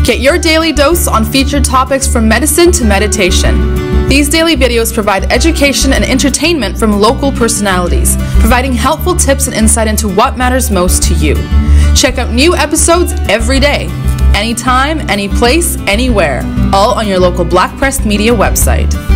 Get your daily dose on featured topics from medicine to meditation. These daily videos provide education and entertainment from local personalities, providing helpful tips and insight into what matters most to you. Check out new episodes every day, anytime, any place, anywhere, all on your local Black Press Media website.